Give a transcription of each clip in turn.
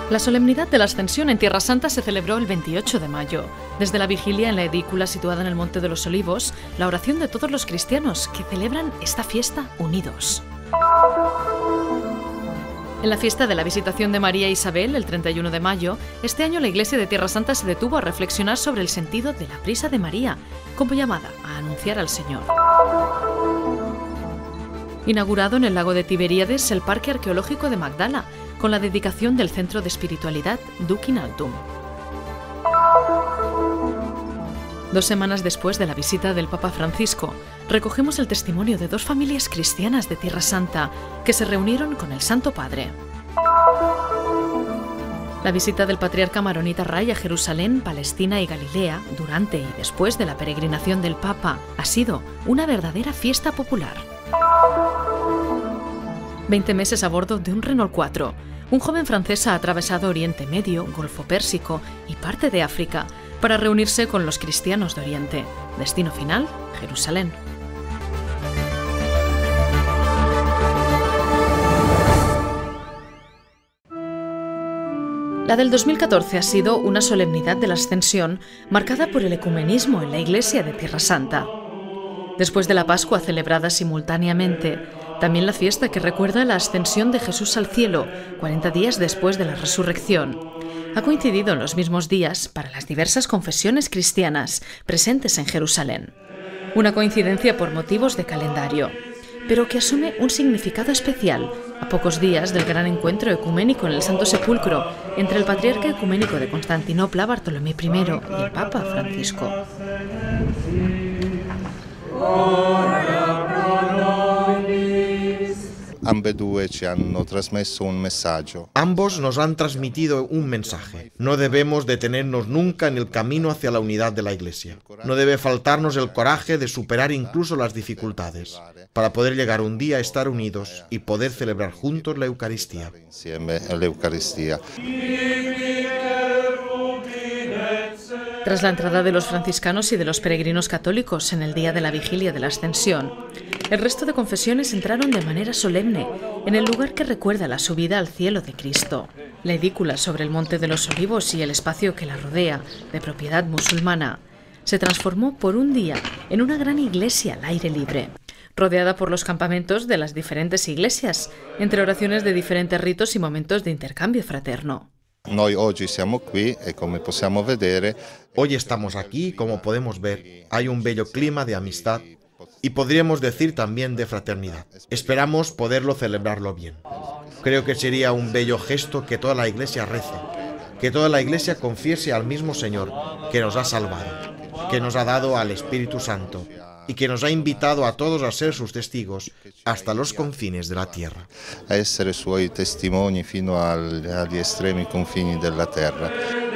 La solemnidad de la Ascensión en Tierra Santa se celebró el 28 de mayo. Desde la vigilia en la edícula situada en el Monte de los Olivos, la oración de todos los cristianos que celebran esta fiesta unidos. En la fiesta de la Visitación de María e Isabel, el 31 de mayo, este año la Iglesia de Tierra Santa se detuvo a reflexionar sobre el sentido de la prisa de María, como llamada a anunciar al Señor. Inaugurado en el lago de Tiberíades el Parque Arqueológico de Magdala, con la dedicación del Centro de Espiritualidad Duc in Altum. 2 semanas después de la visita del Papa Francisco, recogemos el testimonio de 2 familias cristianas de Tierra Santa que se reunieron con el Santo Padre. La visita del patriarca maronita Ray a Jerusalén, Palestina y Galilea, durante y después de la peregrinación del Papa, ha sido una verdadera fiesta popular. 20 meses a bordo de un Renault 4. Un joven francés ha atravesado Oriente Medio, Golfo Pérsico y parte de África para reunirse con los cristianos de Oriente. Destino final, Jerusalén. La del 2014 ha sido una solemnidad de la Ascensión marcada por el ecumenismo en la Iglesia de Tierra Santa. Después de la Pascua celebrada simultáneamente, también la fiesta que recuerda la ascensión de Jesús al cielo, 40 días después de la resurrección, ha coincidido en los mismos días para las diversas confesiones cristianas presentes en Jerusalén. Una coincidencia por motivos de calendario, pero que asume un significado especial a pocos días del gran encuentro ecuménico en el Santo Sepulcro entre el Patriarca Ecuménico de Constantinopla, Bartolomé I, y el Papa Francisco. Ambos nos han transmitido un mensaje. No debemos detenernos nunca en el camino hacia la unidad de la Iglesia. No debe faltarnos el coraje de superar incluso las dificultades, para poder llegar un día a estar unidos y poder celebrar juntos la Eucaristía. Tras la entrada de los franciscanos y de los peregrinos católicos en el día de la vigilia de la Ascensión, el resto de confesiones entraron de manera solemne en el lugar que recuerda la subida al cielo de Cristo. La edícula sobre el Monte de los Olivos y el espacio que la rodea, de propiedad musulmana, se transformó por un día en una gran iglesia al aire libre, rodeada por los campamentos de las diferentes iglesias, entre oraciones de diferentes ritos y momentos de intercambio fraterno. Hoy estamos aquí, como podemos ver, hay un bello clima de amistad y podríamos decir también de fraternidad. Esperamos poderlo celebrarlo bien. Creo que sería un bello gesto que toda la Iglesia rece, que toda la Iglesia confiese al mismo Señor que nos ha salvado, que nos ha dado al Espíritu Santo y que nos ha invitado a todos a ser sus testigos hasta los confines de la tierra. A essere suoi testimoni fino agli estremi confini della terra.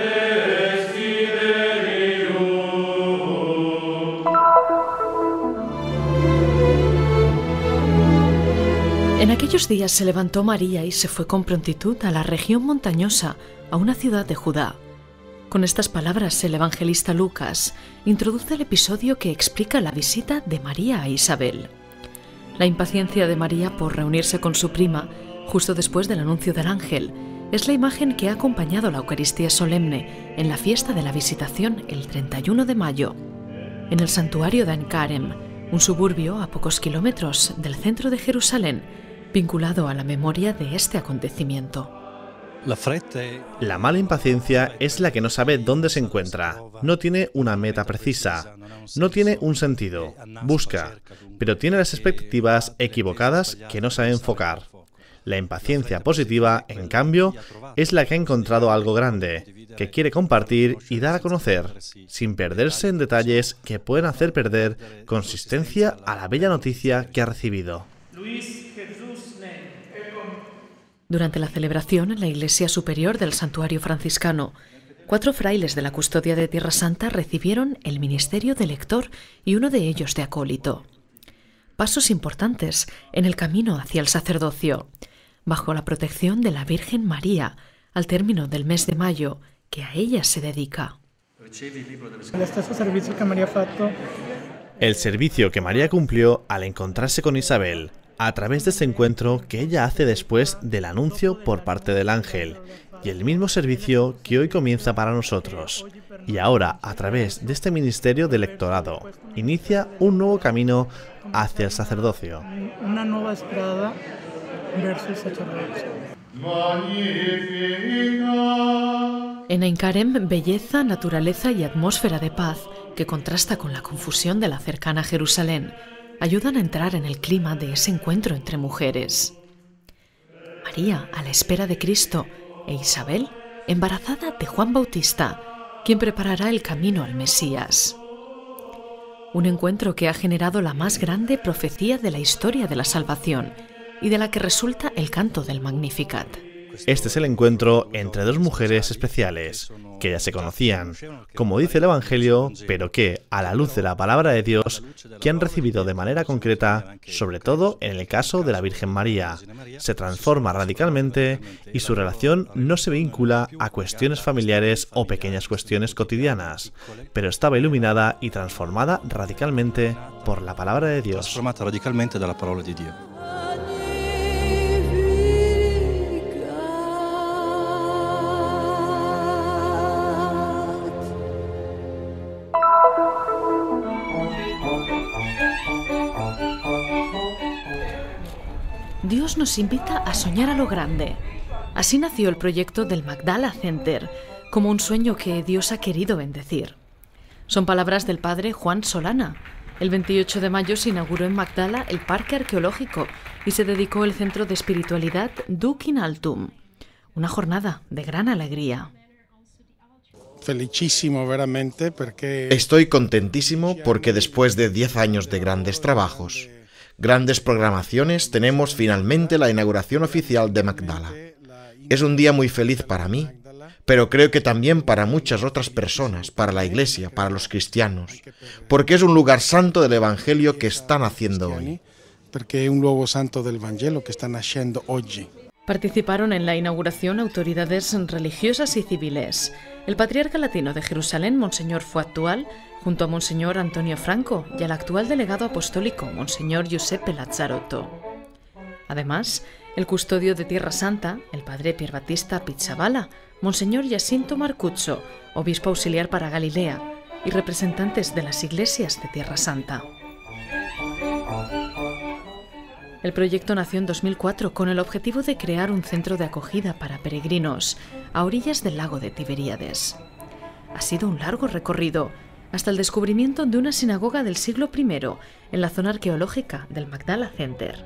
En aquellos días se levantó María y se fue con prontitud a la región montañosa, a una ciudad de Judá. Con estas palabras, el evangelista Lucas introduce el episodio que explica la visita de María a Isabel. La impaciencia de María por reunirse con su prima, justo después del anuncio del ángel, es la imagen que ha acompañado la Eucaristía solemne en la fiesta de la Visitación el 31 de mayo, en el santuario de Ein Karem, un suburbio a pocos kilómetros del centro de Jerusalén, vinculado a la memoria de este acontecimiento. La mala impaciencia es la que no sabe dónde se encuentra, no tiene una meta precisa, no tiene un sentido, busca, pero tiene las expectativas equivocadas que no sabe enfocar. La impaciencia positiva, en cambio, es la que ha encontrado algo grande, que quiere compartir y dar a conocer, sin perderse en detalles que pueden hacer perder consistencia a la bella noticia que ha recibido. Durante la celebración en la iglesia superior del santuario franciscano, 4 frailes de la custodia de Tierra Santa recibieron el ministerio de lector y uno de ellos de acólito. Pasos importantes en el camino hacia el sacerdocio, bajo la protección de la Virgen María, al término del mes de mayo, que a ella se dedica. El servicio que María cumplió al encontrarse con Isabel, a través de ese encuentro que ella hace después del anuncio por parte del ángel, y el mismo servicio que hoy comienza para nosotros. Y ahora, a través de este ministerio de lectorado, inicia un nuevo camino hacia el sacerdocio. Una nueva estrada versus sacerdocio. En Aincarem, belleza, naturaleza y atmósfera de paz, que contrasta con la confusión de la cercana Jerusalén, ayudan a entrar en el clima de ese encuentro entre mujeres. María, a la espera de Cristo, e Isabel, embarazada de Juan Bautista, quien preparará el camino al Mesías. Un encuentro que ha generado la más grande profecía de la historia de la salvación y de la que resulta el canto del Magnificat. Este es el encuentro entre dos mujeres especiales, que ya se conocían, como dice el Evangelio, pero que, a la luz de la palabra de Dios, que han recibido de manera concreta, sobre todo en el caso de la Virgen María, se transforma radicalmente y su relación no se vincula a cuestiones familiares o pequeñas cuestiones cotidianas, pero estaba iluminada y transformada radicalmente por la palabra de Dios. Trasformata radicalmente dalla parola di Dio. Dios nos invita a soñar a lo grande. Así nació el proyecto del Magdala Center, como un sueño que Dios ha querido bendecir. Son palabras del padre Juan Solana. El 28 de mayo se inauguró en Magdala el Parque Arqueológico y se dedicó el Centro de Espiritualidad Duc in Altum. Una jornada de gran alegría. Estoy contentísimo porque después de 10 años de grandes trabajos, grandes programaciones, tenemos finalmente la inauguración oficial de Magdala. Es un día muy feliz para mí, pero creo que también para muchas otras personas, para la Iglesia, para los cristianos, porque es un lugar santo del Evangelio que están haciendo hoy. Participaron en la inauguración autoridades religiosas y civiles. El patriarca latino de Jerusalén, Monseñor Fuattual, junto a Monseñor Antonio Franco y al actual delegado apostólico, Monseñor Giuseppe Lazzarotto. Además, el custodio de Tierra Santa, el padre Pierbattista Pizzaballa, Monseñor Jacinto Marcuzzo, obispo auxiliar para Galilea, y representantes de las iglesias de Tierra Santa. El proyecto nació en 2004 con el objetivo de crear un centro de acogida para peregrinos a orillas del lago de Tiberíades. Ha sido un largo recorrido, hasta el descubrimiento de una sinagoga del siglo I en la zona arqueológica del Magdala Center.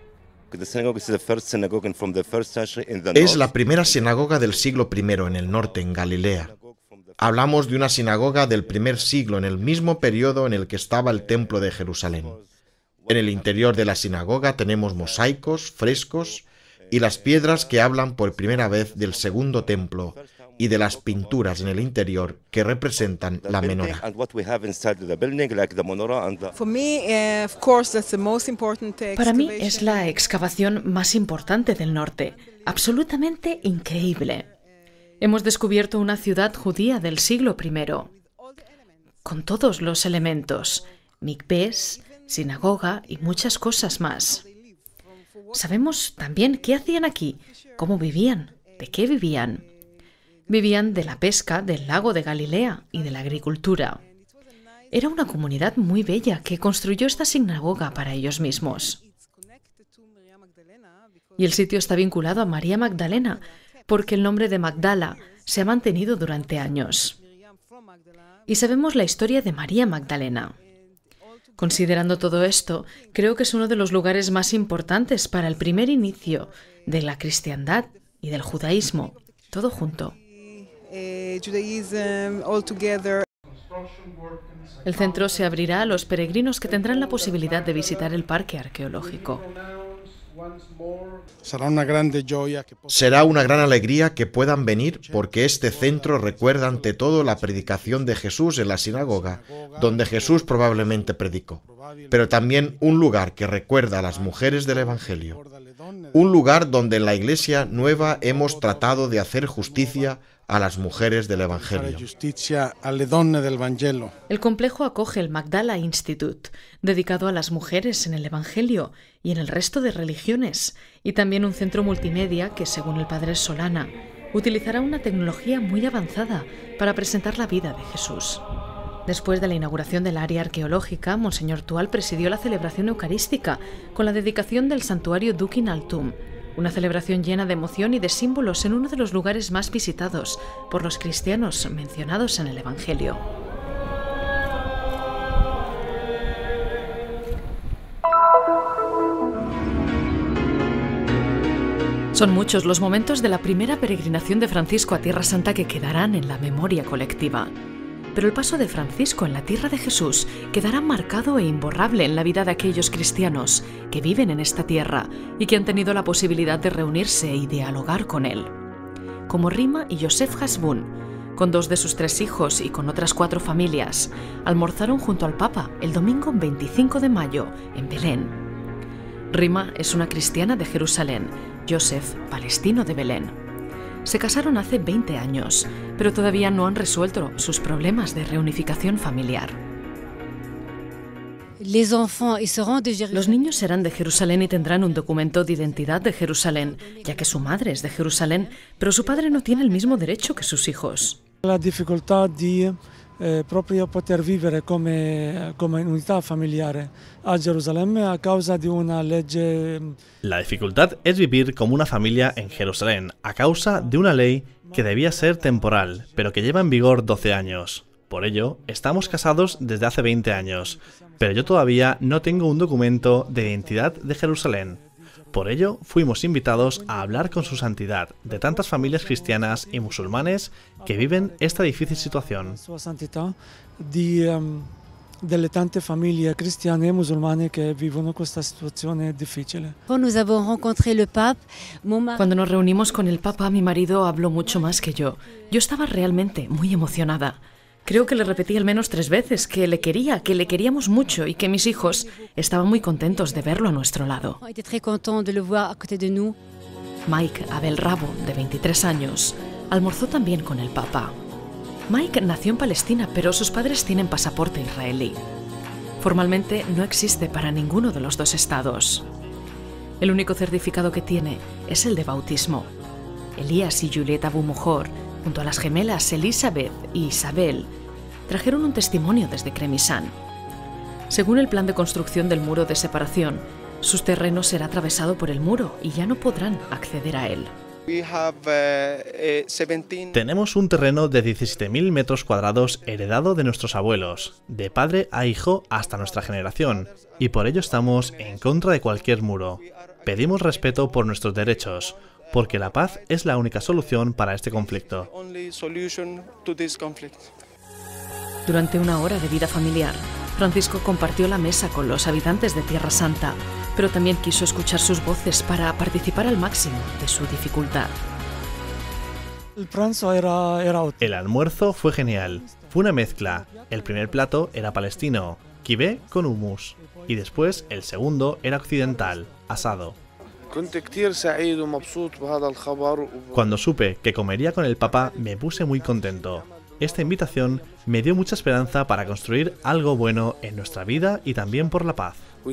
Es la primera sinagoga del siglo I en el norte, en Galilea. Hablamos de una sinagoga del primer siglo, en el mismo periodo en el que estaba el templo de Jerusalén. En el interior de la sinagoga tenemos mosaicos, frescos y las piedras que hablan por primera vez del segundo templo y de las pinturas en el interior que representan la menorá. Para mí es la excavación más importante del norte, absolutamente increíble. Hemos descubierto una ciudad judía del siglo I, con todos los elementos, mikvés, sinagoga y muchas cosas más. Sabemos también qué hacían aquí, cómo vivían, de qué vivían. Vivían de la pesca del lago de Galilea y de la agricultura. Era una comunidad muy bella que construyó esta sinagoga para ellos mismos. Y el sitio está vinculado a María Magdalena, porque el nombre de Magdala se ha mantenido durante años. Y sabemos la historia de María Magdalena. Considerando todo esto, creo que es uno de los lugares más importantes para el primer inicio de la cristiandad y del judaísmo, todo junto. El centro se abrirá a los peregrinos que tendrán la posibilidad de visitar el parque arqueológico. Será una gran alegría que puedan venir porque este centro recuerda ante todo la predicación de Jesús en la sinagoga, donde Jesús probablemente predicó, pero también un lugar que recuerda a las mujeres del Evangelio, un lugar donde en la Iglesia nueva hemos tratado de hacer justicia a las mujeres del Evangelio. El complejo acoge el Magdala Institute, dedicado a las mujeres en el Evangelio y en el resto de religiones, y también un centro multimedia que, según el padre Solana, utilizará una tecnología muy avanzada para presentar la vida de Jesús. Después de la inauguración del área arqueológica, Monseñor Tual presidió la celebración eucarística con la dedicación del santuario Dukin Altum, una celebración llena de emoción y de símbolos en uno de los lugares más visitados por los cristianos mencionados en el Evangelio. Son muchos los momentos de la primera peregrinación de Francisco a Tierra Santa que quedarán en la memoria colectiva. Pero el paso de Francisco en la tierra de Jesús quedará marcado e imborrable en la vida de aquellos cristianos que viven en esta tierra y que han tenido la posibilidad de reunirse y dialogar con él. Como Rima y Joseph Hasbun, con 2 de sus 3 hijos y con otras 4 familias, almorzaron junto al Papa el domingo 25 de mayo en Belén. Rima es una cristiana de Jerusalén, Joseph, palestino de Belén. Se casaron hace 20 años, pero todavía no han resuelto sus problemas de reunificación familiar. Los niños serán de Jerusalén y tendrán un documento de identidad de Jerusalén, ya que su madre es de Jerusalén, pero su padre no tiene el mismo derecho que sus hijos. La dificultad de proprio poter vivere come unità familiare a Gerusalemme a causa di una legge. La dificultad es vivir como una familia en Jerusalén a causa de una ley que debía ser temporal, pero que lleva en vigor 12 años. Por ello, estamos casados desde hace 20 años, pero yo todavía no tengo un documento de identidad de Jerusalén. Por ello, fuimos invitados a hablar con su santidad de tantas familias cristianas y musulmanes que viven esta difícil situación. Sua santità delle tante famiglie cristiane e musulmane che vivono questa situazione difficile. Cuando nos reunimos con el Papa, mi marido habló mucho más que yo. Yo estaba realmente muy emocionada. Creo que le repetí al menos 3 veces que le quería, que le queríamos mucho y que mis hijos estaban muy contentos de verlo a nuestro lado. Mike Abel Rabo, de 23 años, almorzó también con el Papa. Mike nació en Palestina, pero sus padres tienen pasaporte israelí. Formalmente no existe para ninguno de los 2 estados. El único certificado que tiene es el de bautismo. Elías y Julieta Bumujor, junto a las gemelas Elizabeth y Isabel, trajeron un testimonio desde Kremisán. Según el plan de construcción del muro de separación, sus terrenos será atravesado por el muro y ya no podrán acceder a él. Tenemos un terreno de 17.000 metros cuadrados heredado de nuestros abuelos, de padre a hijo hasta nuestra generación, y por ello estamos en contra de cualquier muro. Pedimos respeto por nuestros derechos, porque la paz es la única solución para este conflicto. Durante una hora de vida familiar, Francisco compartió la mesa con los habitantes de Tierra Santa, pero también quiso escuchar sus voces para participar al máximo de su dificultad. El almuerzo fue genial. Fue una mezcla. El primer plato era palestino, kibé con hummus, y después el segundo era occidental, asado. Cuando supe que comería con el Papa, me puse muy contento. Esta invitación me dio mucha esperanza para construir algo bueno en nuestra vida y también por la paz.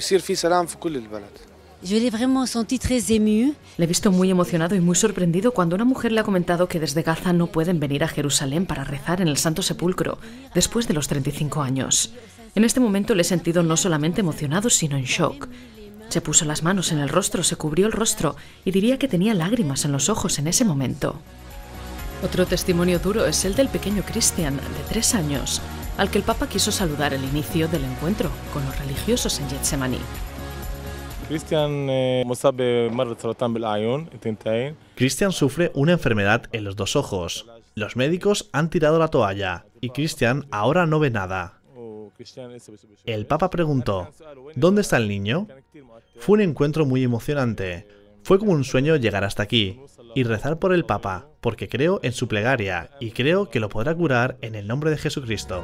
Le he visto muy emocionado y muy sorprendido cuando una mujer le ha comentado que desde Gaza no pueden venir a Jerusalén para rezar en el Santo Sepulcro después de los 35 años. En este momento le he sentido no solamente emocionado, sino en shock. Se puso las manos en el rostro, se cubrió el rostro y diría que tenía lágrimas en los ojos en ese momento. Otro testimonio duro es el del pequeño Christian, de 3 años, al que el Papa quiso saludar al inicio del encuentro con los religiosos en Getsemaní. Christian sufre una enfermedad en los 2 ojos. Los médicos han tirado la toalla y Christian ahora no ve nada. El Papa preguntó: ¿dónde está el niño? Fue un encuentro muy emocionante. Fue como un sueño llegar hasta aquí y rezar por el Papa, porque creo en su plegaria y creo que lo podrá curar en el nombre de Jesucristo.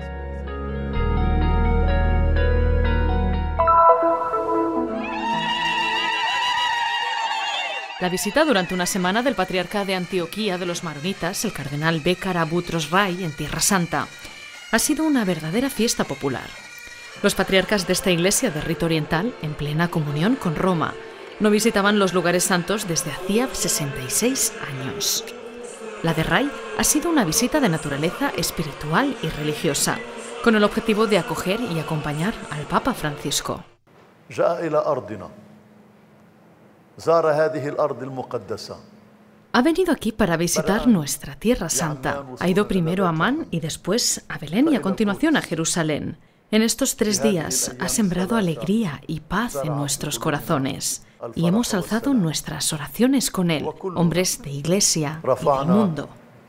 La visita durante una semana del patriarca de Antioquía de los maronitas, el cardenal Bécar Boutros Ghali, en Tierra Santa, ha sido una verdadera fiesta popular. Los patriarcas de esta iglesia de rito oriental, en plena comunión con Roma, no visitaban los lugares santos desde hacía 66 años. La de Ray ha sido una visita de naturaleza espiritual y religiosa, con el objetivo de acoger y acompañar al Papa Francisco. Ha venido aquí para visitar nuestra Tierra Santa. Ha ido primero a Amán y después a Belén y a continuación a Jerusalén. En estos 3 días ha sembrado alegría y paz en nuestros corazones y hemos alzado nuestras oraciones con él, hombres de iglesia y del mundo.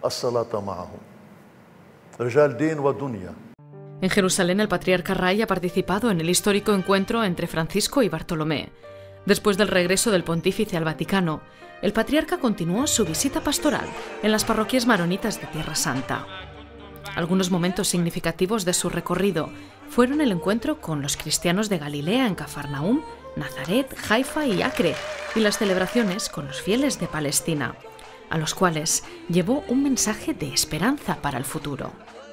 En Jerusalén, el patriarca Ray ha participado en el histórico encuentro entre Francisco y Bartolomé. Después del regreso del pontífice al Vaticano, el patriarca continuó su visita pastoral en las parroquias maronitas de Tierra Santa. Algunos momentos significativos de su recorrido fueron el encuentro con los cristianos de Galilea en Cafarnaúm, Nazaret, Haifa y Acre, y las celebraciones con los fieles de Palestina, a los cuales llevó un mensaje de esperanza para el futuro.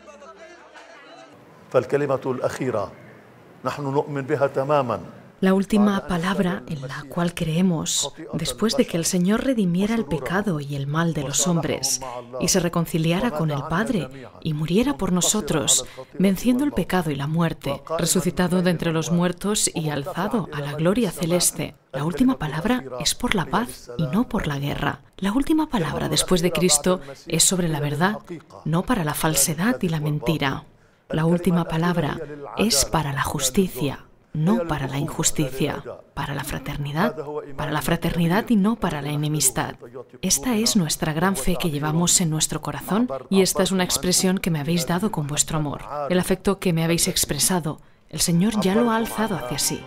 La última palabra en la cual creemos, después de que el Señor redimiera el pecado y el mal de los hombres, y se reconciliara con el Padre, y muriera por nosotros, venciendo el pecado y la muerte, resucitado de entre los muertos y alzado a la gloria celeste. La última palabra es por la paz y no por la guerra. La última palabra después de Cristo es sobre la verdad, no para la falsedad y la mentira. La última palabra es para la justicia, no para la injusticia, para la fraternidad y no para la enemistad. Esta es nuestra gran fe que llevamos en nuestro corazón y esta es una expresión que me habéis dado con vuestro amor. El afecto que me habéis expresado, el Señor ya lo ha alzado hacia sí.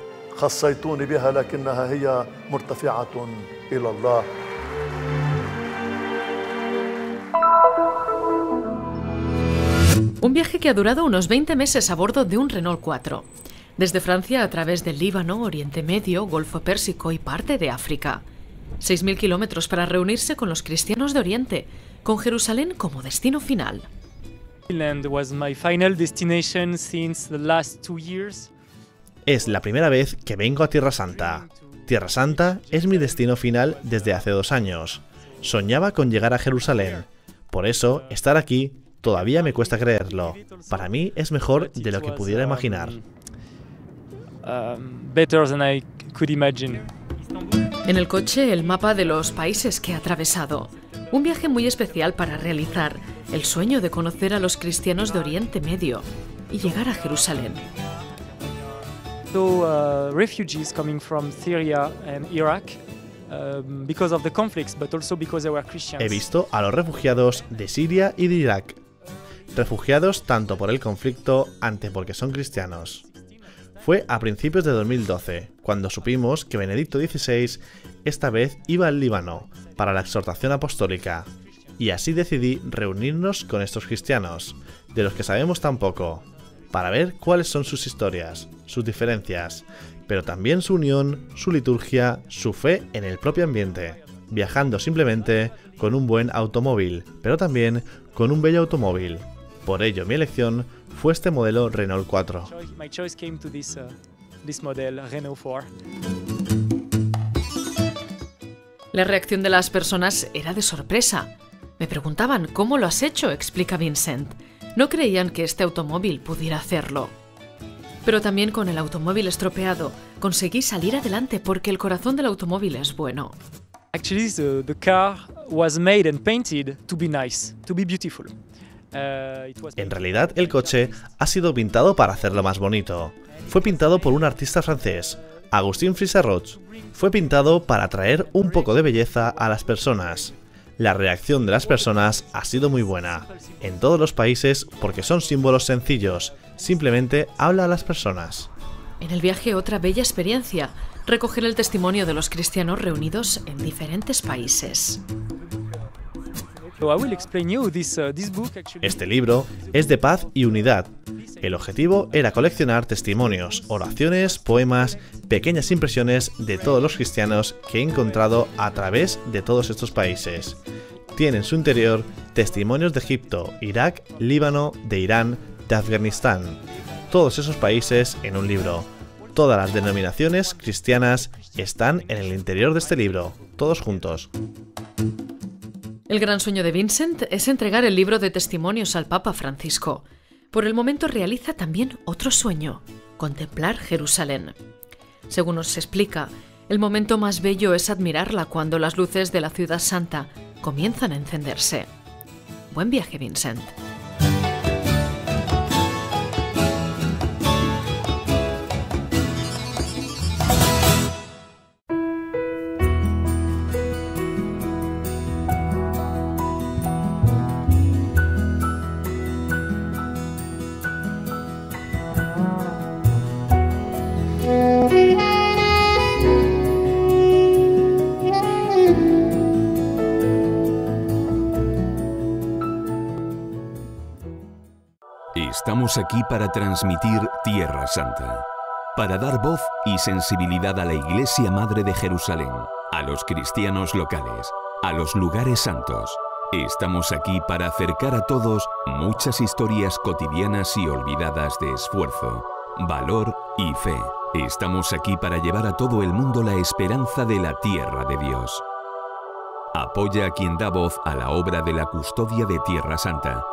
Un viaje que ha durado unos 20 meses a bordo de un Renault 4. Desde Francia a través del Líbano, Oriente Medio, Golfo Pérsico y parte de África. 6.000 kilómetros para reunirse con los cristianos de Oriente, con Jerusalén como destino final. Es la primera vez que vengo a Tierra Santa. Tierra Santa es mi destino final desde hace 2 años. Soñaba con llegar a Jerusalén. Por eso, estar aquí todavía me cuesta creerlo. Para mí es mejor de lo que pudiera imaginar. En el coche, el mapa de los países que ha atravesado. Un viaje muy especial para realizar el sueño de conocer a los cristianos de Oriente Medio y llegar a Jerusalén. Refugees coming from Syria and Iraq because of the conflicts, but also because they were Christians. He visto a los refugiados de Siria y de Irak. Refugiados tanto por el conflicto ante porque son cristianos. Fue a principios de 2012, cuando supimos que Benedicto XVI esta vez iba al Líbano para la exhortación apostólica, y así decidí reunirnos con estos cristianos, de los que sabemos tan poco, para ver cuáles son sus historias, sus diferencias, pero también su unión, su liturgia, su fe en el propio ambiente, viajando simplemente con un buen automóvil, pero también con un bello automóvil. Por ello, mi elección fue este modelo Renault 4. La reacción de las personas era de sorpresa. Me preguntaban, ¿cómo lo has hecho?, explica Vincent. No creían que este automóvil pudiera hacerlo. Pero también con el automóvil estropeado conseguí salir adelante porque el corazón del automóvil es bueno. Actually, the car was made and painted to be nice, to be beautiful. En realidad, el coche ha sido pintado para hacerlo más bonito. Fue pintado por un artista francés, Agustín Frisarroch. Fue pintado para traer un poco de belleza a las personas. La reacción de las personas ha sido muy buena, en todos los países, porque son símbolos sencillos, simplemente habla a las personas. En el viaje, otra bella experiencia, recoger el testimonio de los cristianos reunidos en diferentes países. Este libro es de paz y unidad. El objetivo era coleccionar testimonios, oraciones, poemas, pequeñas impresiones de todos los cristianos que he encontrado a través de todos estos países. Tiene en su interior testimonios de Egipto, Irak, Líbano, de Irán, de Afganistán. Todos esos países en un libro. Todas las denominaciones cristianas están en el interior de este libro, todos juntos. El gran sueño de Vincent es entregar el libro de testimonios al Papa Francisco. Por el momento realiza también otro sueño: contemplar Jerusalén. Según nos explica, el momento más bello es admirarla cuando las luces de la ciudad santa comienzan a encenderse. Buen viaje, Vincent. Estamos aquí para transmitir Tierra Santa, para dar voz y sensibilidad a la Iglesia Madre de Jerusalén, a los cristianos locales, a los lugares santos. Estamos aquí para acercar a todos muchas historias cotidianas y olvidadas de esfuerzo, valor y fe. Estamos aquí para llevar a todo el mundo la esperanza de la tierra de Dios. Apoya a quien da voz a la obra de la custodia de Tierra Santa